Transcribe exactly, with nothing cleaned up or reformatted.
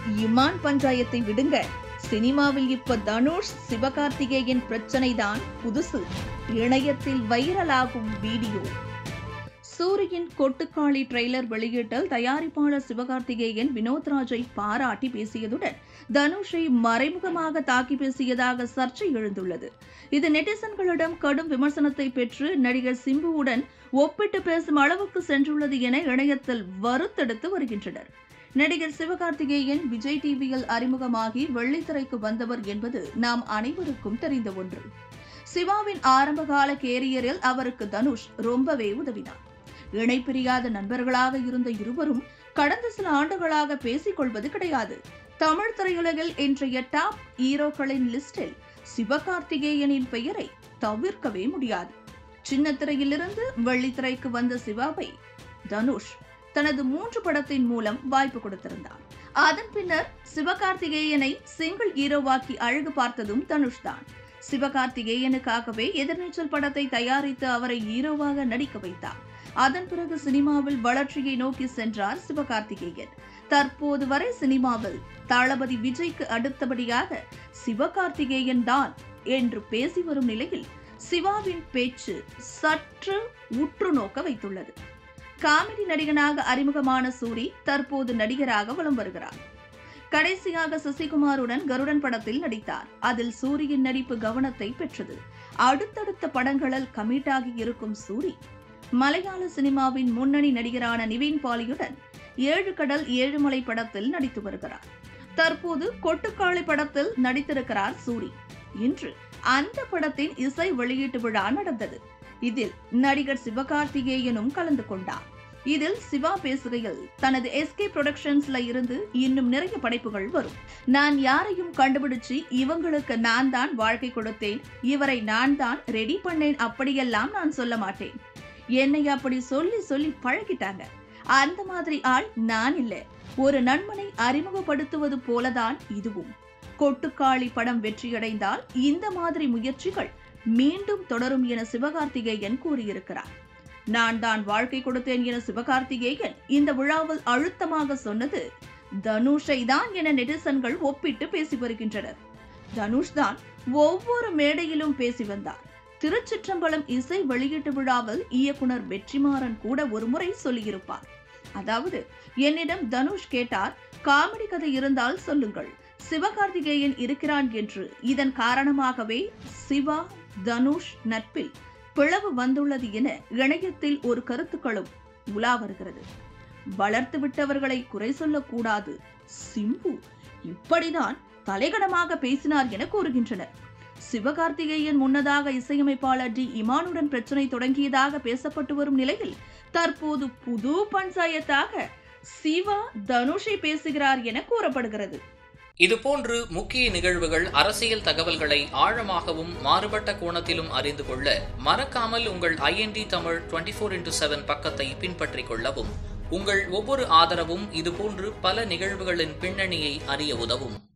இமான் பஞ்சாயத்தை விடுங்க, சினிமாவில் இப்ப தனுஷ் சிவகார்த்திகேயன் பிரச்சனை தான் புதுசு. இணையத்தில் வைரலாகும் வீடியோ. சூரியின் கொட்டுக்காளி ட்ரெய்லர் வெளியிட்டல் தயாரிப்பாளர் சிவகார்த்திகேயன் வினோத்ராஜை பாராட்டி பேசியதுடன் தனுஷை மறைமுகமாக தாக்கி பேசியதாக சர்ச்சை எழுந்துள்ளது. இது நெட்டிசன்களிடம் கடும் விமர்சனத்தை பெற்று நடிகர் சிம்புவுடன் ஒப்பிட்டு பேசும் அளவுக்கு சென்றுள்ளது என இணையத்தில் வருத்தெடுத்து வருகின்றனர். நடிகர் சிவகார்த்திகேயன் விஜய் டிவியில் அறிமுகமாகி வெள்ளித்திரைக்கு வந்தவர் என்பது நாம் அனைவருக்கும் தெரிந்த ஒன்று. சிவாவின் ஆரம்பகால கேரியரில் அவருக்கு தனுஷ் ரொம்பவே உதவினார். இணைப்பிரியாத நண்பர்களாக இருந்த இருவரும் கடந்த சில ஆண்டுகளாக பேசிக் கொள்வது கிடையாது. தமிழ் திரையுலகில் இன்றைய டாப் ஹீரோக்களின் லிஸ்டில் சிவகார்த்திகேயனின் பெயரை தவிர்க்கவே முடியாது. சின்ன திரையிலிருந்து வெள்ளித்திரைக்கு வந்த சிவாவை தனுஷ் தனது மூன்று படத்தின் மூலம் வாய்ப்பு கொடுத்திருந்தார். அதன் பின்னர் சிவகார்த்திகேயனை சிங்கிள் ஹீரோவாக்கி அழகு பார்த்ததும் தனுஷ் தான். சிவகார்த்திகேயனுக்காகவே எதிர்நீச்சல் படத்தை தயாரித்து அவரை ஹீரோவாக நடிக்க வைத்தார். அதன் பிறகு சினிமாவில் வளர்ச்சியை நோக்கி சென்றார் சிவகார்த்திகேயன். தற்போது வரை சினிமாவில் தளபதி விஜய்க்கு அடுத்தபடியாக சிவகார்த்திகேயன் தான் என்று பேசி வரும் நிலையில் சிவாவின் பேச்சு சற்று உற்று நோக்க வைத்துள்ளது. காமெடி நடிகனாக அறிமுகமான சூரி தற்போது நடிகராக வலம் வருகிறார். கடைசியாக சசிகுமாருடன் கருடன் படத்தில் நடித்தார். அதில் சூரியின் நடிப்பு கவனத்தை பெற்றது. அடுத்தடுத்த படங்களில் கமிட் ஆகி இருக்கும் சூரி மலையாள சினிமாவின் முன்னணி நடிகரான நிவின் பாலியுடன் ஏழு கடல் ஏழு மலை படத்தில் நடித்து வருகிறார். தற்போது கொட்டுக்காளி படத்தில் நடித்திருக்கிறார் சூரி. இன்று அந்த படத்தின் இசை வெளியீட்டு விழா நடந்தது. இதில் நடிகர் சிவகார்த்திகேயனும் கலந்து கொண்டார். இதில் சிவா பேசுகையில் தனது எஸ்கே புரொடக்ஷன்ஸ்ல இருந்து இன்னும் நிறைய படைப்புகள் வரும். நான் யாரையும் கண்டுபிடிச்சு இவங்களுக்கு நான் தான் வாழ்க்கை கொடுத்தேன், இவரை நான் தான் ரெடி பண்ணேன் அப்படியெல்லாம் நான் சொல்ல மாட்டேன். என்னை அப்படி சொல்லி சொல்லி பழகிட்டாங்க. அந்த மாதிரி ஆள் நான் இல்ல. ஒரு நண்பனை அறிமுகப்படுத்துவது போலதான் இதுவும். கொட்டுக்காளி படம் வெற்றியடைந்தால் இந்த மாதிரி முயற்சிகள் மீண்டும் தொடரும் என சிவகார்த்திகேயன் கூறியிருக்கிறார். நான் தான் வாழ்க்கை கொடுத்தேன் என சிவகார்த்திகேயன் இந்த விழாவில் அழுத்தமாக சொன்னது தனுஷை தான் என நெட்டிசன்கள் ஒப்பிட்டு பேசி வருகின்றனர். தனுஷ் தான் ஒவ்வொரு மேடையிலும் பேசி வந்தார். திருச்சிற்றம்பலம் இசை வெளியீட்டு விழாவில் இயக்குனர் வெற்றிமாறன் கூட ஒருமுறை சொல்லியிருப்பார். அதாவது, என்னிடம் தனுஷ் கேட்டார், காமெடி கதை இருந்தால் சொல்லுங்கள், சிவகார்த்திகேயன் இருக்கிறான் என்று. இதன் காரணமாகவே சிவா தனுஷ் நட்பில் பிளவு வந்துள்ளது என இணையத்தில் ஒரு கருத்துக்களும் உலா வருகிறது. வளர்த்து விட்டவர்களை குறை சொல்லக்கூடாது, சிம்பு இப்படிதான் தலைகணமாக பேசினார் என கூறுகின்றனர். சிவகார்த்திகேயன் முன்னதாக இசையமைப்பாளர் டி இமானுடன் பிரச்சனை தொடங்கியதாக பேசப்பட்டு வரும் நிலையில் தற்போது புது பஞ்சாயத்தாக சிவா தனுஷை பேசுகிறார் என கூறப்படுகிறது. இதுபோன்று முக்கிய நிகழ்வுகள், அரசியல் தகவல்களை ஆழமாகவும் மாறுபட்ட கோணத்திலும் அறிந்து கொள்ள மறக்காமல் உங்கள் ஐஎன்டி தமிழ் இருபத்தி நான்கு இன்டு ஏழு பக்கத்தை பின்பற்றிக் கொள்ளவும். உங்கள் ஒவ்வொரு ஆதரவும் இதுபோன்று பல நிகழ்வுகளின் பின்னணியை அறிய உதவும்.